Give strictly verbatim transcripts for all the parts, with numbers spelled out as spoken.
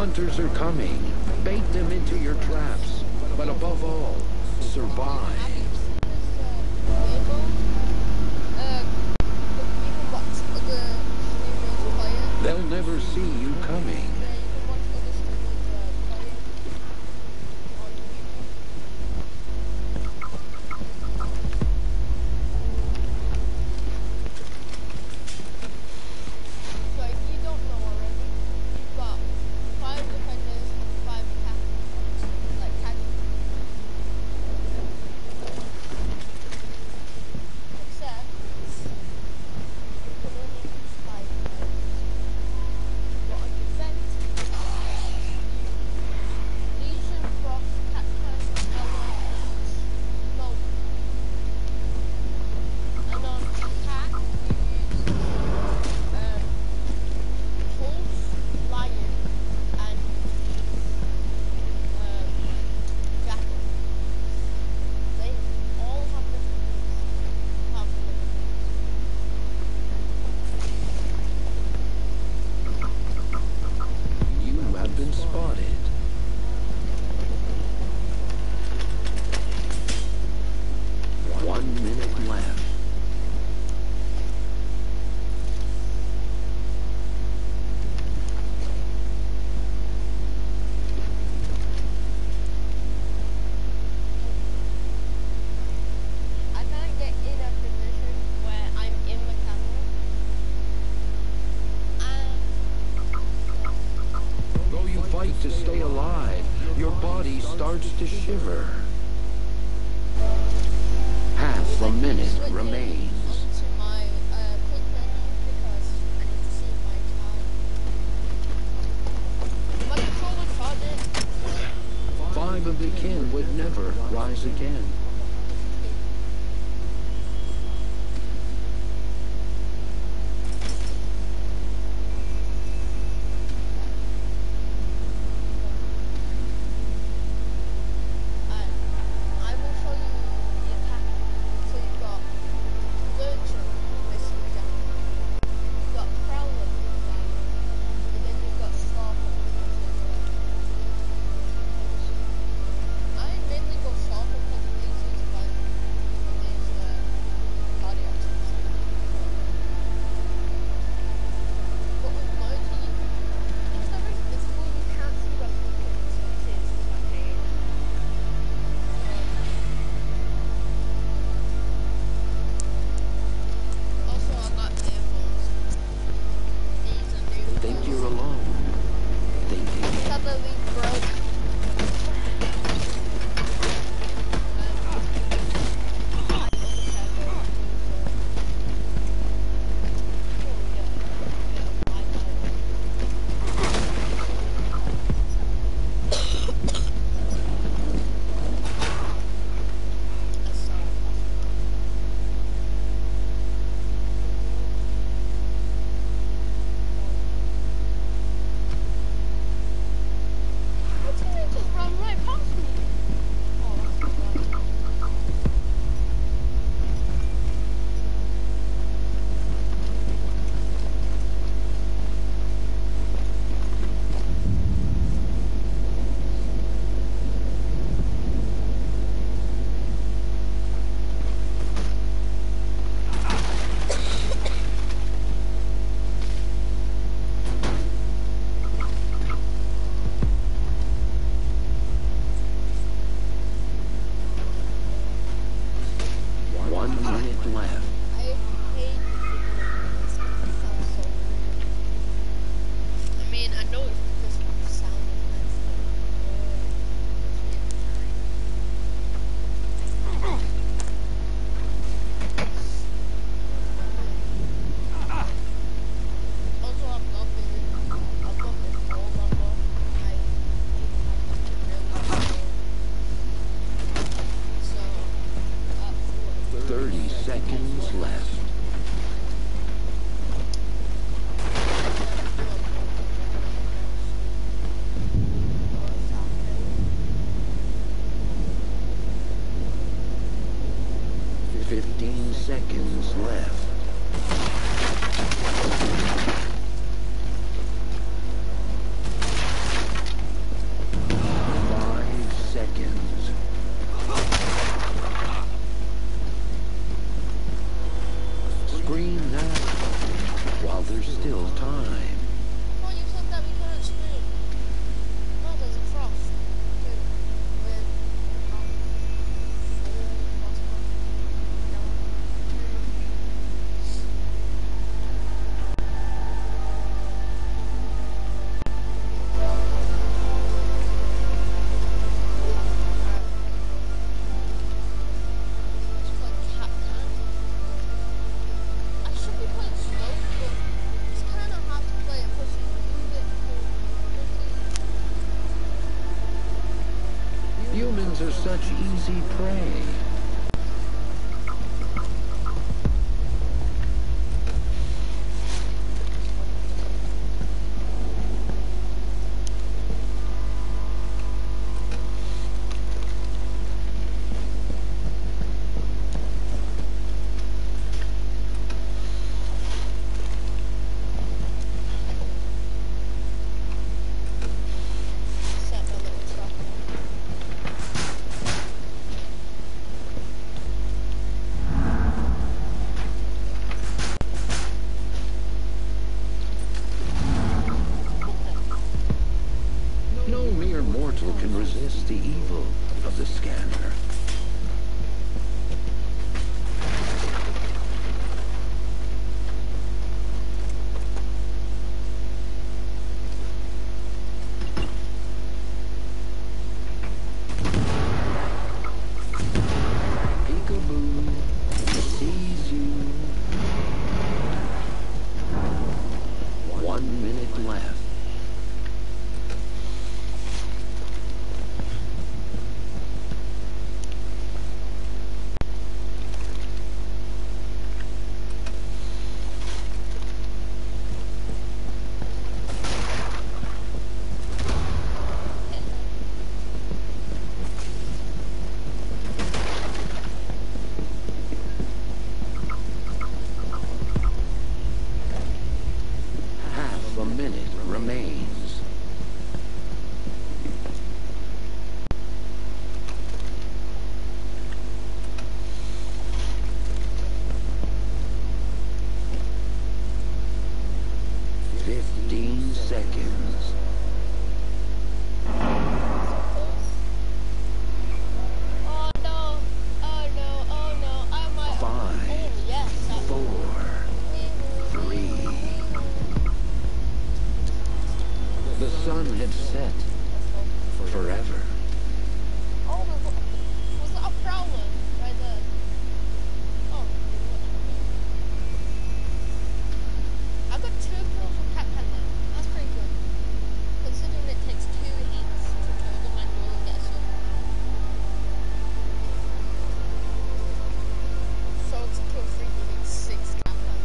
Hunters are coming. Bait them into your traps. But above all, survive. They'll never see you coming. To stay alive, your body starts to shiver. Half a minute remains. Five of the kin would never rise again. such easy prey. No mere mortal can resist the evil of the scanner. Peekaboo sees you. One minute left. Half a minute remains. Fifteen seconds. Oh no, oh no, oh no, I might. Five, Oh yes, I four, three. The sun had set forever. Oh my god, was that a prowler right there? Oh, I got two kills with Cat Panda. That's pretty good. Considering it takes two hits to kill the manual and get a sword. So to kill three, you need six Cat Panda.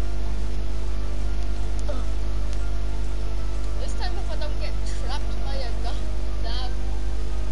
Ugh. This time if I don't get trapped by a gun, that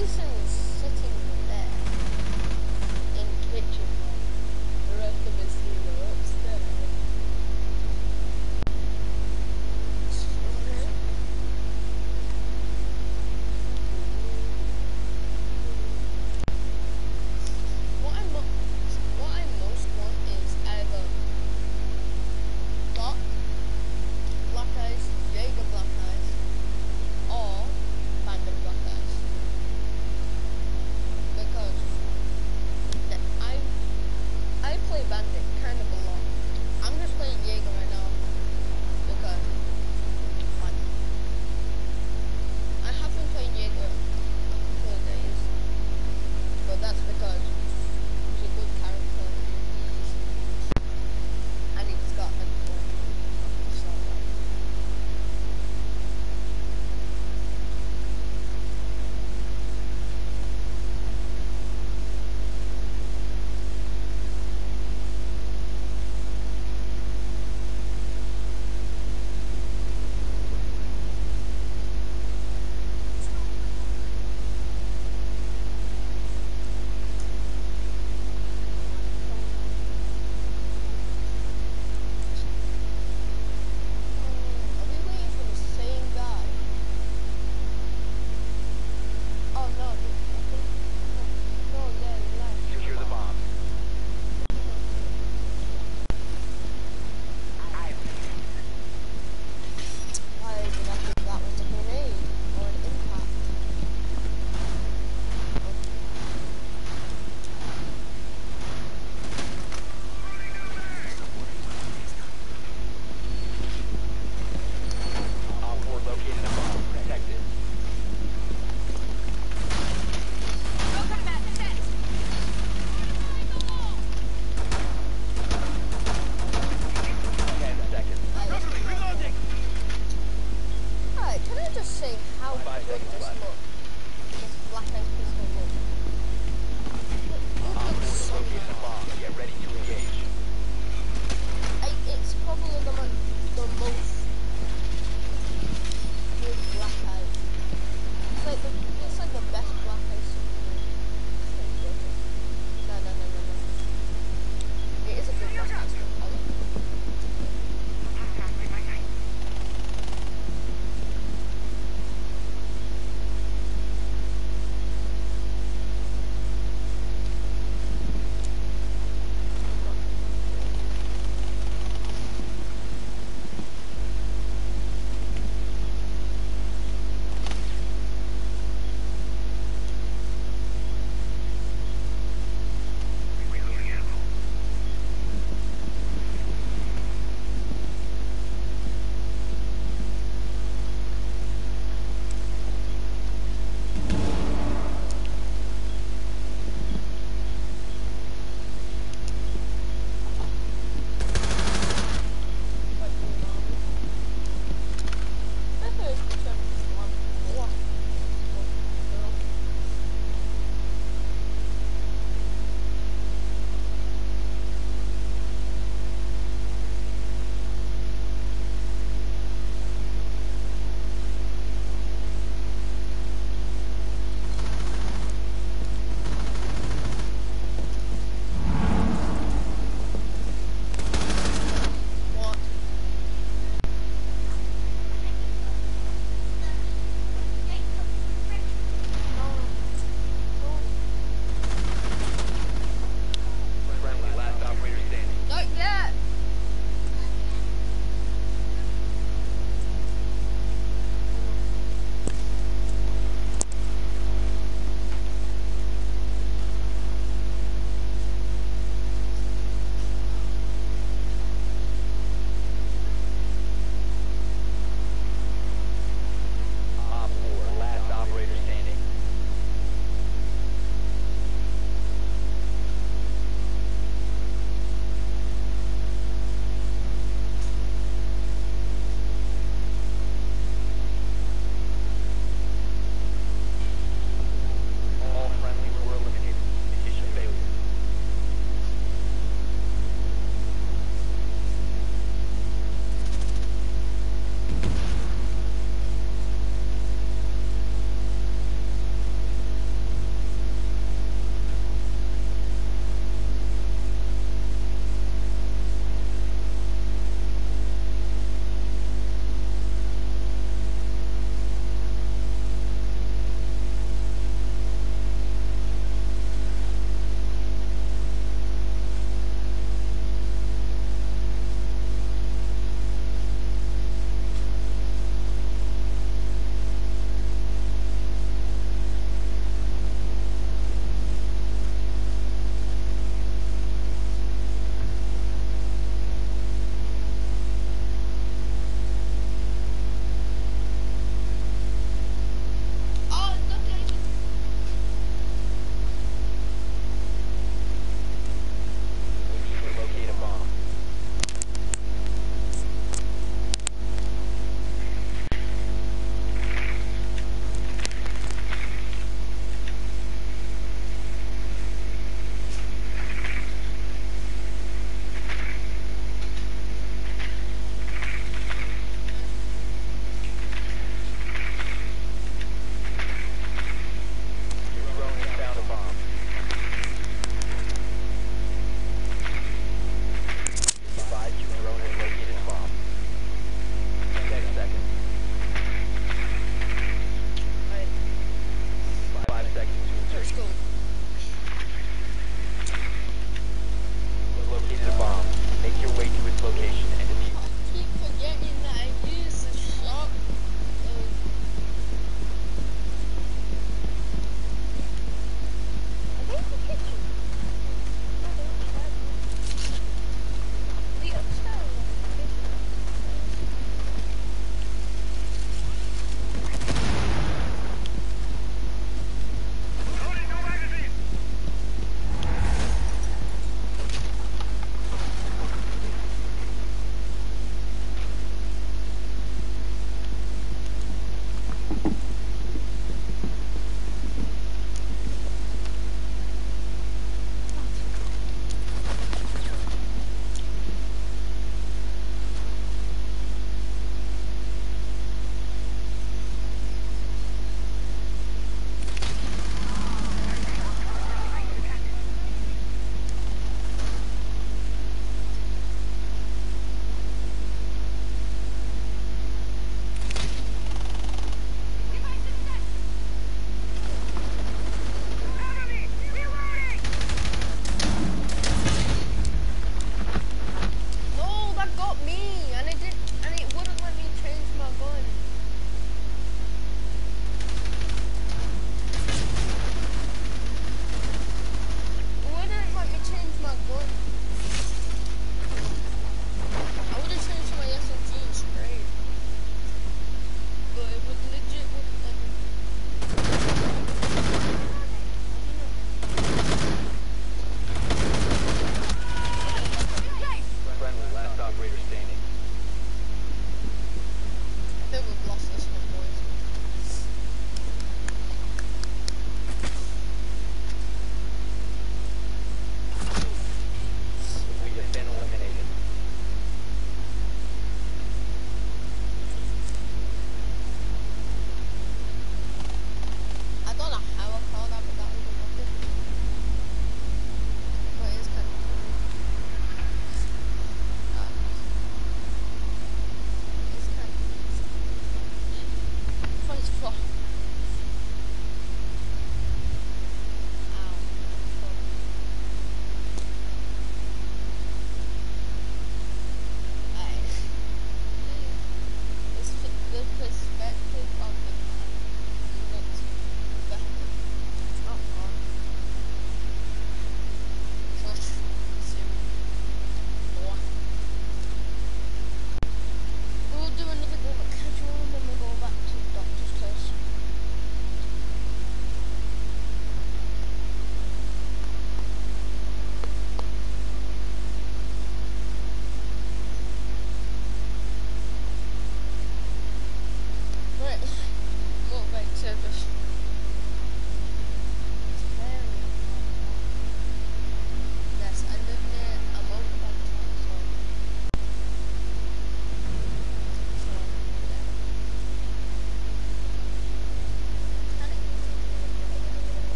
Jason's sitting there in the kitchen while the rest of his team are upstairs. What I mo what I most want is either Doc, Black Eyes, Jaeger Black Eyes, or Bandit Black Eyes.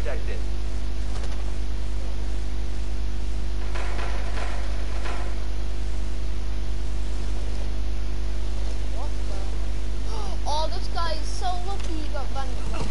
detected. What the? Oh, this guy is so lucky he got bandit.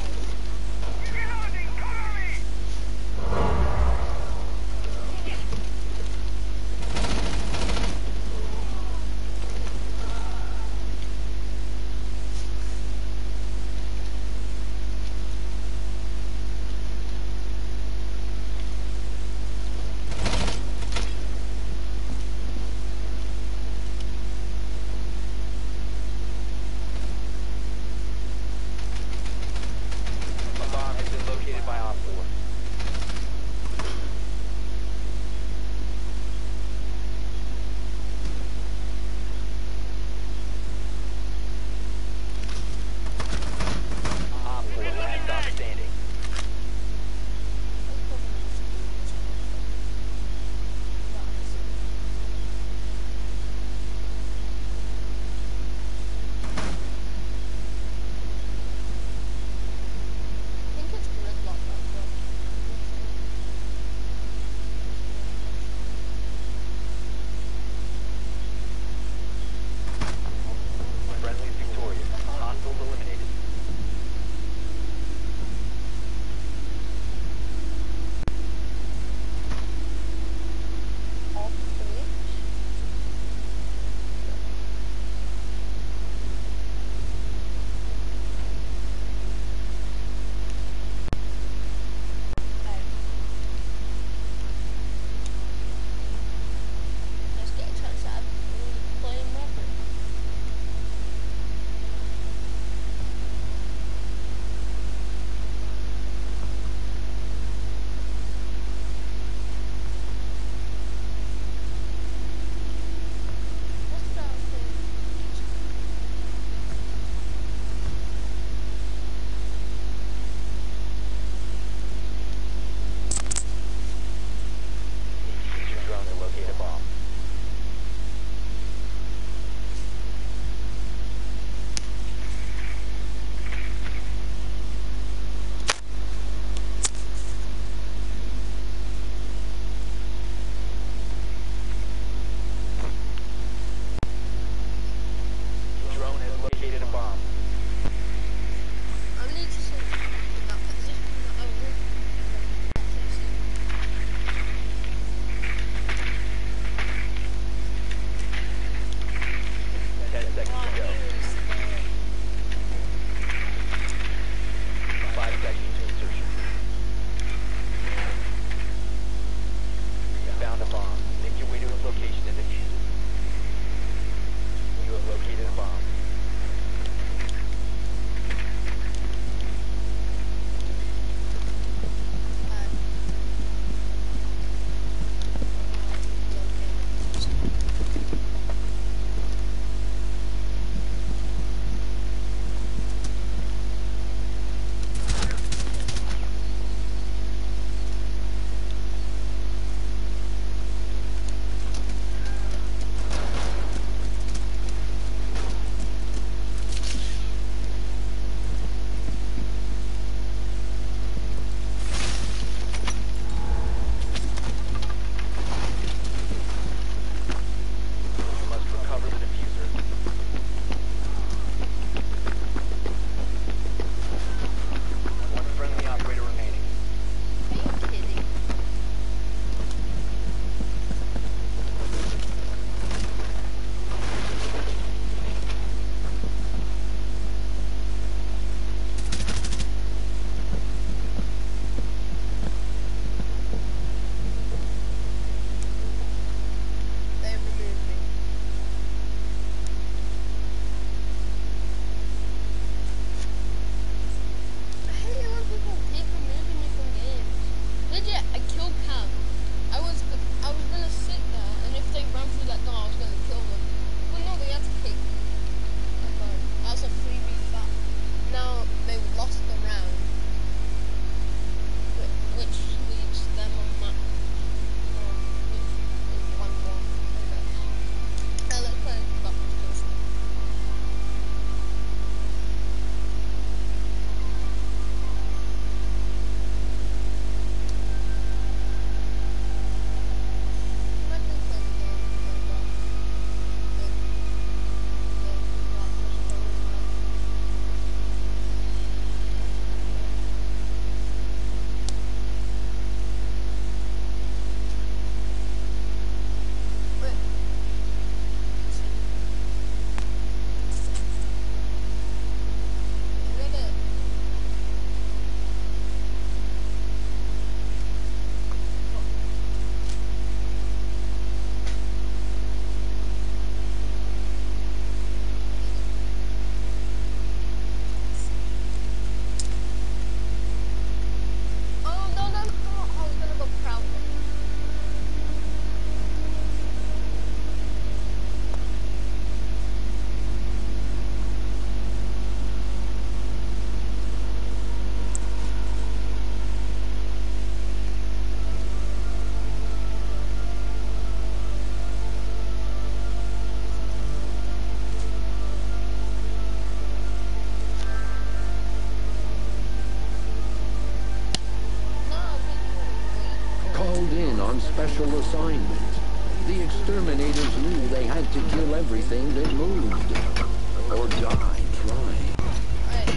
on special assignment. The exterminators knew they had to kill everything that moved. Or die trying. Alright.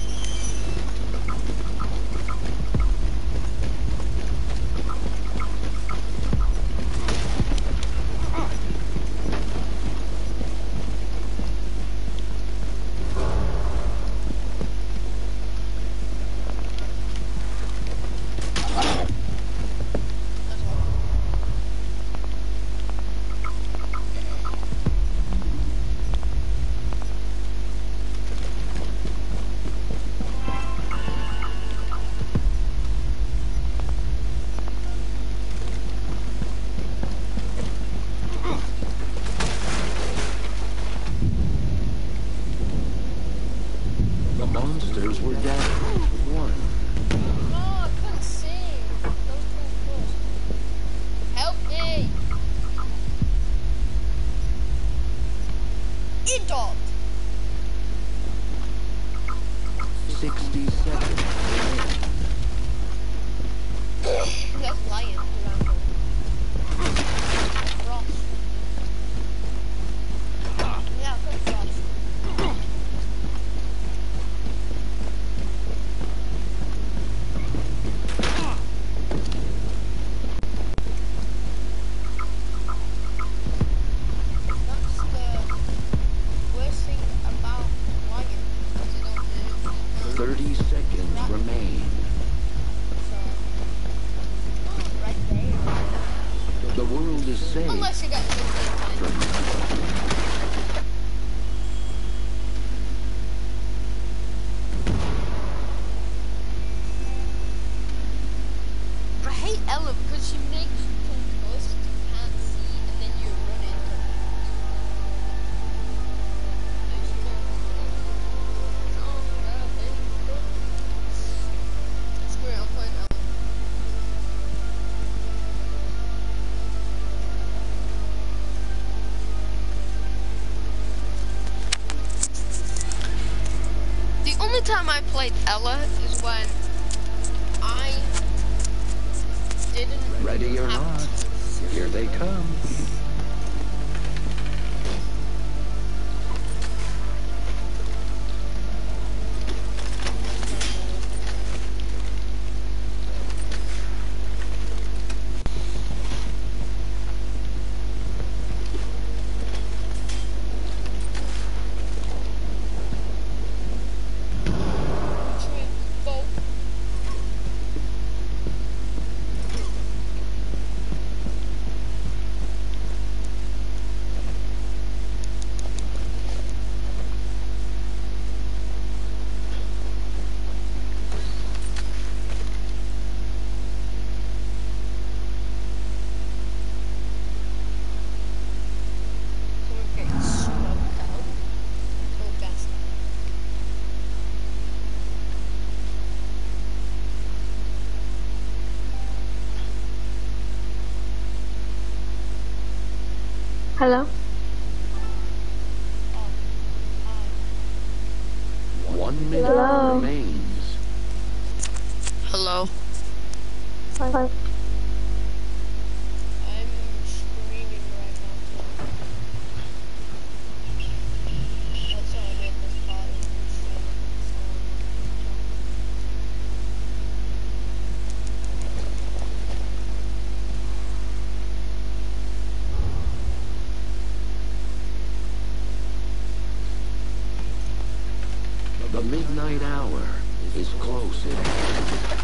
The monsters were down. One. No, I couldn't see. That was too close. Help me! It dogged! Sixty seconds. That's lying. Frost. Yeah, good frost. That's the worst thing about lying, because they don't do Thirty seconds remain. so right there. The world is safe. Unless you got fifteen. I hate Ella because she makes you concussed, you can't see, and then you run into her. No, she don't. Oh, God, I hate her. Screw it, I'm playing Ella. The only time I played Ella is when I didn't Ready or have not, here they come. Go. Someone getting smoked out. Oh, gas. Hello? Oh, um, One minute Hello? remains. Hello. Hi. I'm screaming right now. That's how I get this part. The midnight hour is close at hand.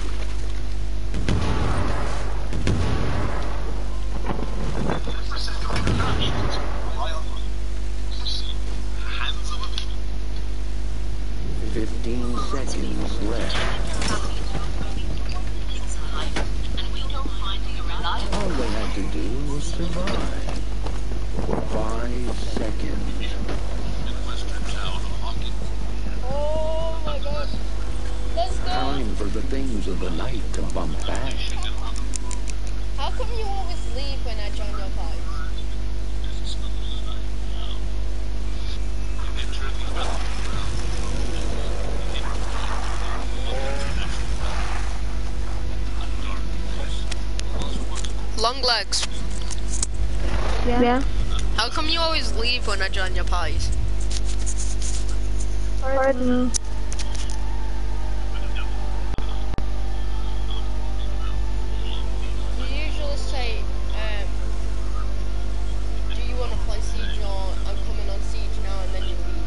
Fifteen seconds left. All they had to do was survive. For five seconds. Oh my god. Let's go. Time for the things of the night to bump back. How come you always leave when I join your party? long legs. Yeah. Yeah. How come you always leave when I join your parties? Pardon me. You usually say, um, do you want to play Siege or I'm coming on Siege now, and then you leave.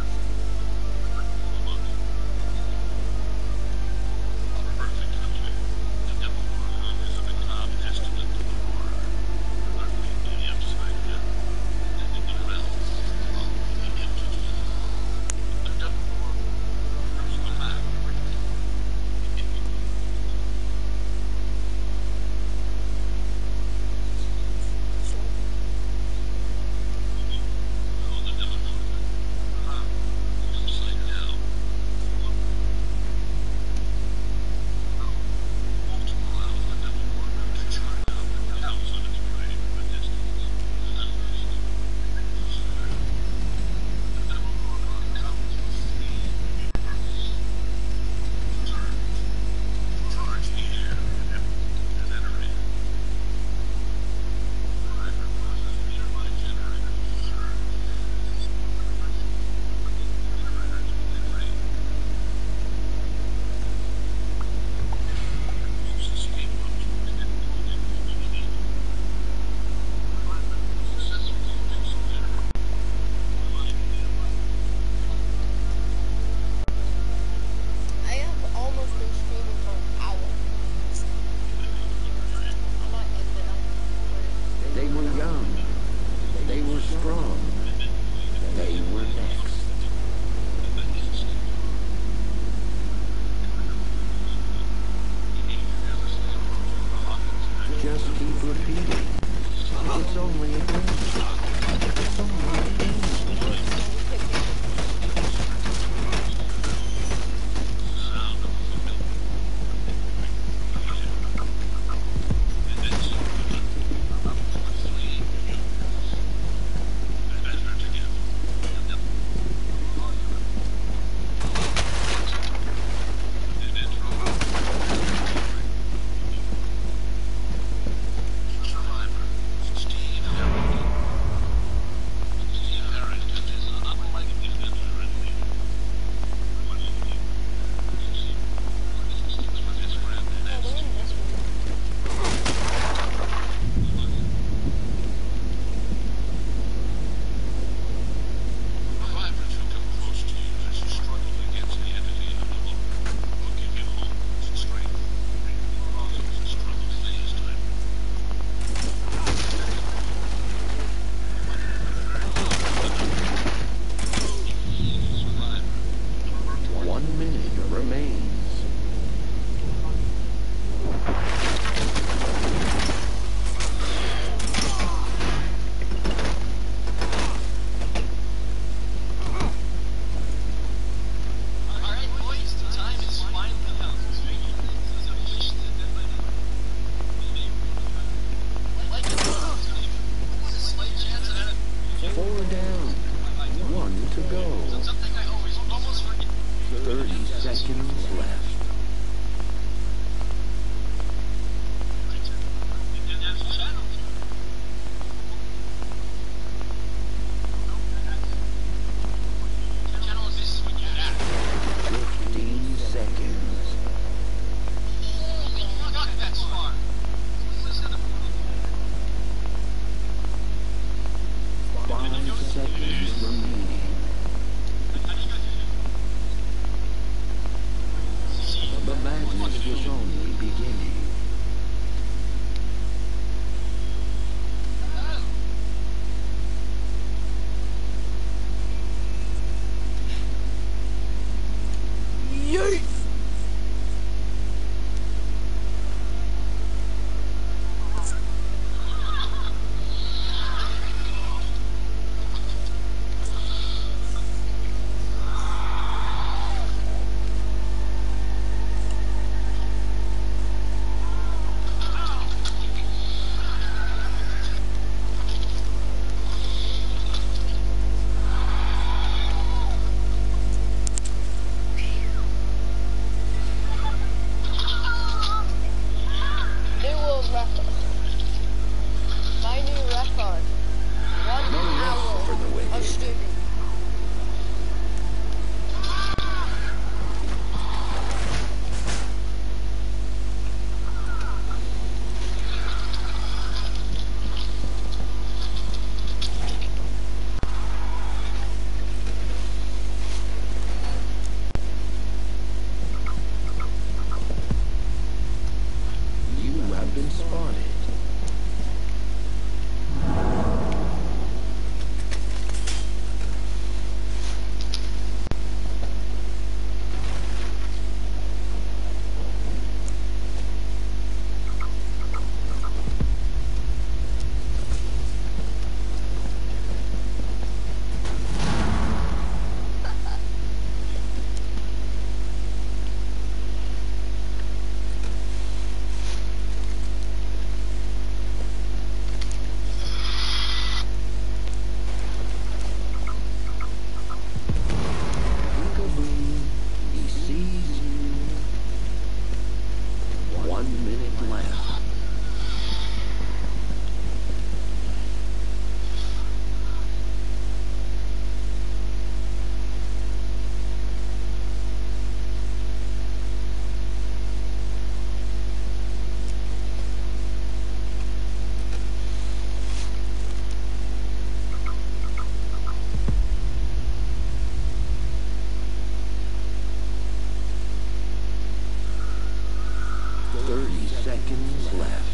Thirty seconds left.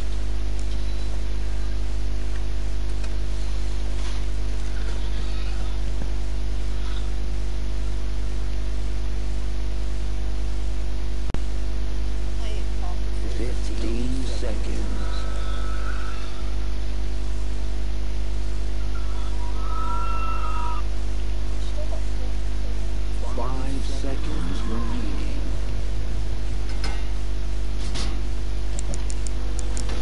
I ate coffee. Fifteen seconds. Still got four. Five seconds remaining.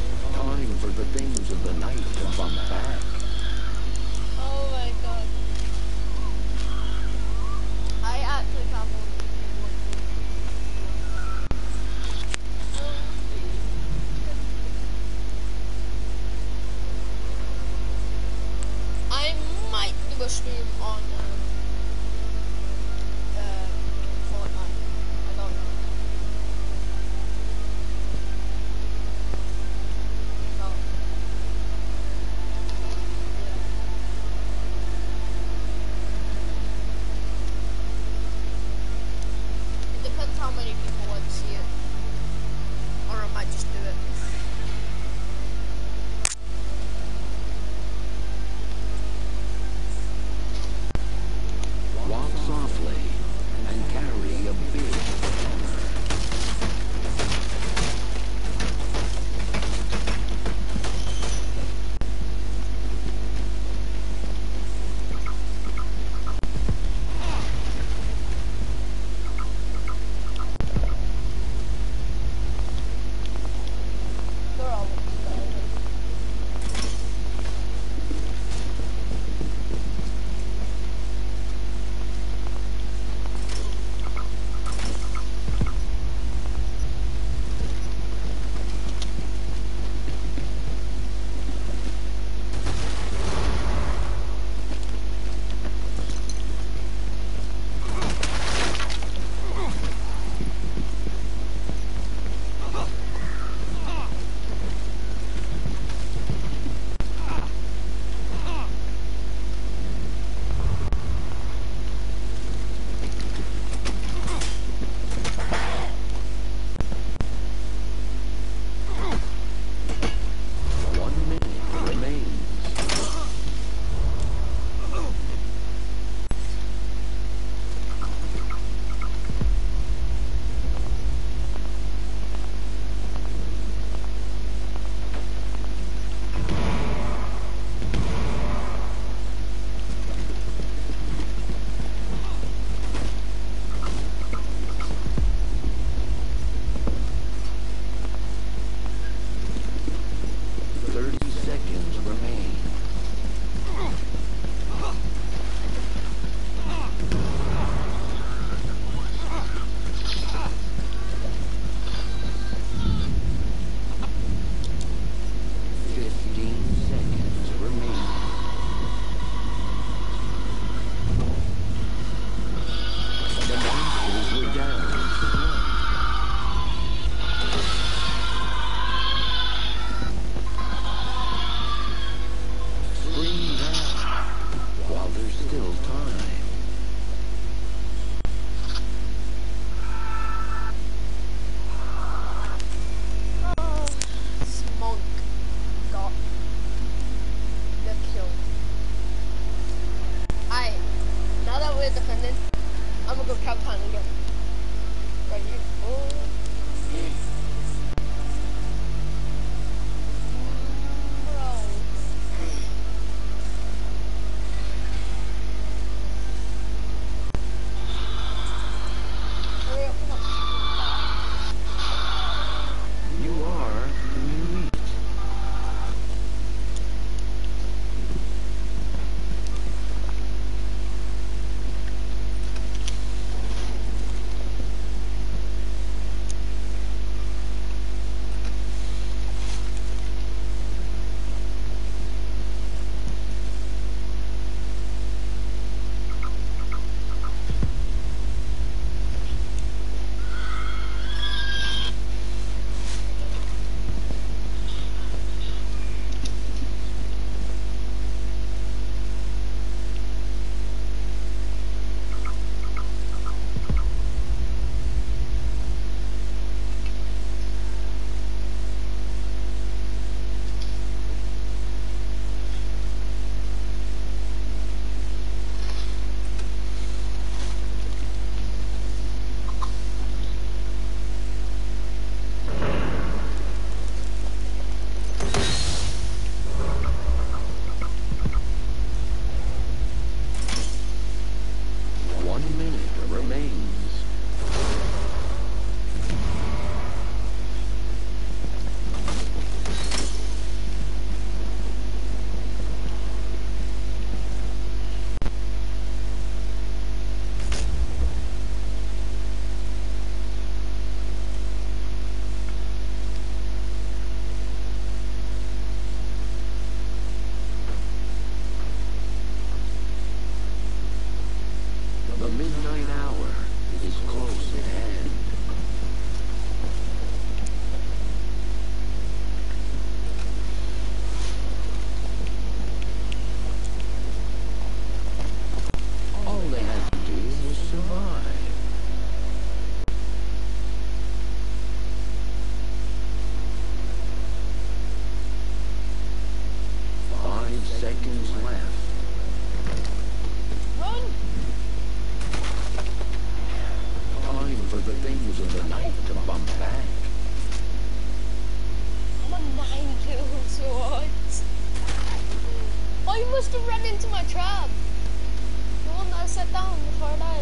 must have run into my trap. The one that I set down before I died.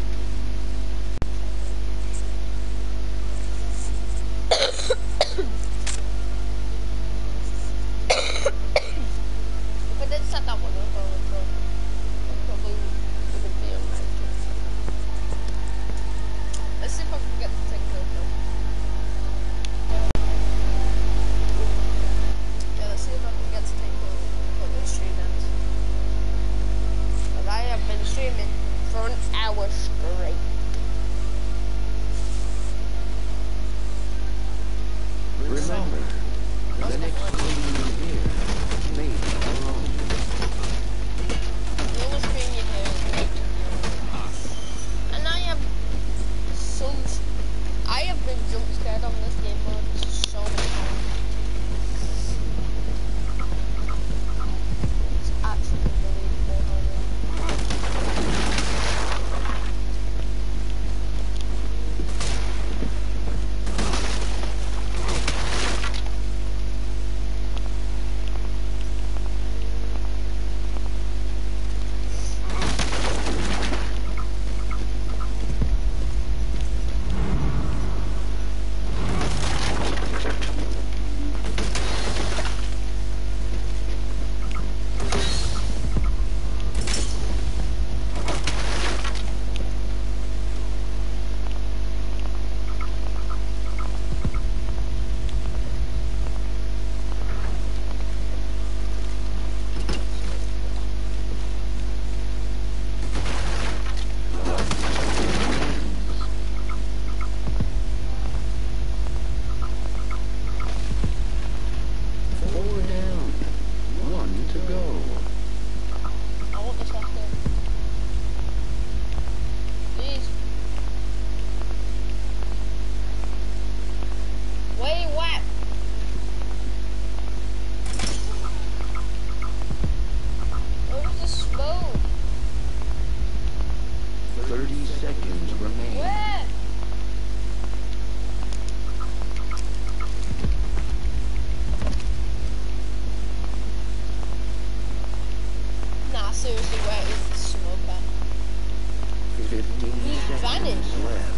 If I did set that one up, I would probably wouldn't be on my team. Let's see if I can get the ten kill though. Yeah, let's see if I can get to ten kill before the stream ends. But I have been streaming for an hour straight. Remember, the next thing you hear may be wrong. The only stream you hear is me. And I am so... I have been jump scared on this game mode so many times. It's actually unbelievable how Four down, one to go. I want this left there. Please. Way wet. Where was the smoke? Thirty seconds remain. Where? Nah, seriously, where is the smoke at? Fifteen He seconds vanished. left.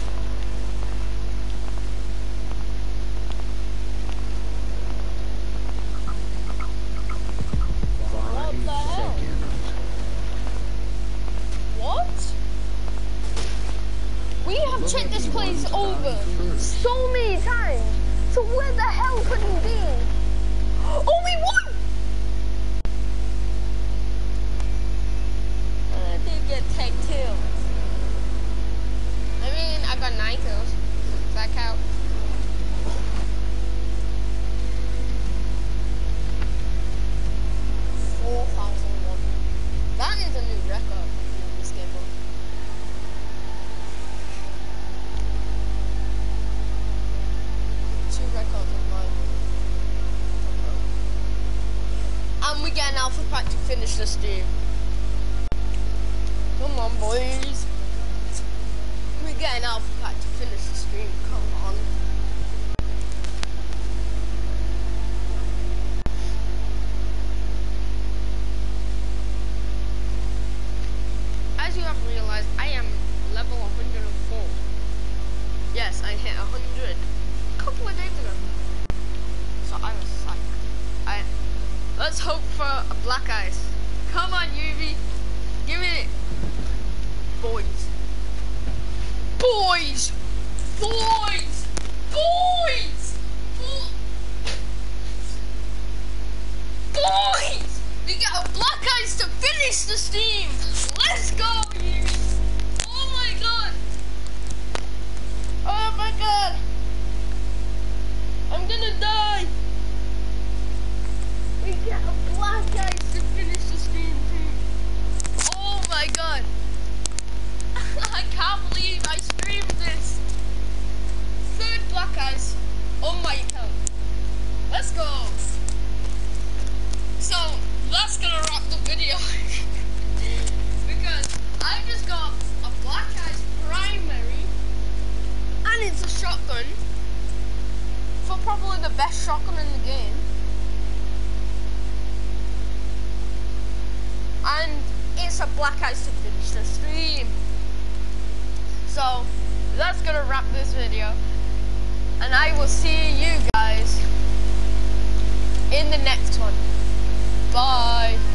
What Five the hell? seconds. What? We have checked this place over so many times. So where the hell could he be? Oh, we won! I did get ten kills. I mean, I got nine kills. Does that count? Four thousand one. That is a new record in this game mode. Two records of mine. And we get an alpha pack to finish the stream. Come on, boys. We get an alpha pack to finish the stream. Come on. As you have realized, I am level one hundred four. Yes, I hit one hundred a couple of days ago. So I was psyched. I, let's hope for a black ice. Come on, U V. Give me it. Boys. Boys! Boys! Boys! Bo- Boys! We get a black ice to finish the steam! Let's go, you! Oh my god! Oh my god! I'm gonna die! We get a black ice to finish the steam, too! Oh my god! I can't believe I streamed this! Third black ice on my account. Let's go! So, that's gonna wrap the video. Because I just got a black ice primary and it's a shotgun for probably the best shotgun in the game. black ice to finish the stream. So that's gonna wrap this video, and I will see you guys in the next one. Bye.